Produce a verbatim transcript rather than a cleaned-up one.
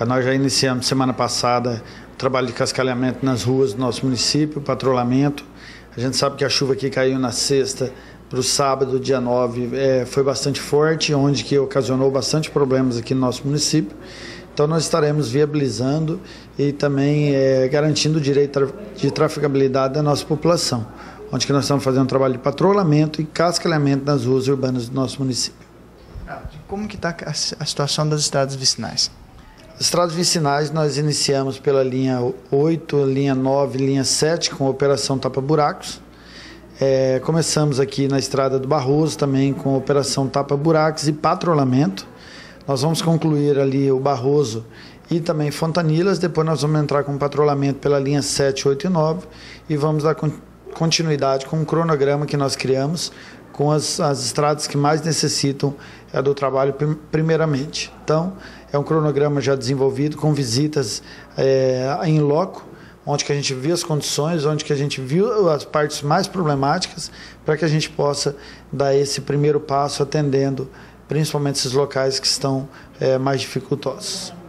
Nós já iniciamos semana passada o trabalho de cascalhamento nas ruas do nosso município, patrulhamento. A gente sabe que a chuva que caiu na sexta para o sábado, dia nove, é, foi bastante forte, onde que ocasionou bastante problemas aqui no nosso município. Então nós estaremos viabilizando e também é, garantindo o direito de trafegabilidade da nossa população, onde que nós estamos fazendo um trabalho de patrulhamento e cascalhamento nas ruas urbanas do nosso município. Como que está a situação das estradas vicinais? As estradas vicinais nós iniciamos pela linha oito, linha nove, linha sete com a operação tapa-buracos. É, começamos aqui na estrada do Barroso também com a operação tapa-buracos e patrulhamento. Nós vamos concluir ali o Barroso e também Fontanilas, depois nós vamos entrar com patrulhamento pela linha sete, oito e nove e vamos dar continuidade com um cronograma que nós criamos com as, as estradas que mais necessitam é, do trabalho primeiramente. Então, é um cronograma já desenvolvido com visitas é, em loco, onde que a gente viu as condições, onde que a gente viu as partes mais problemáticas, para que a gente possa dar esse primeiro passo atendendo principalmente esses locais que estão é, mais dificultosos.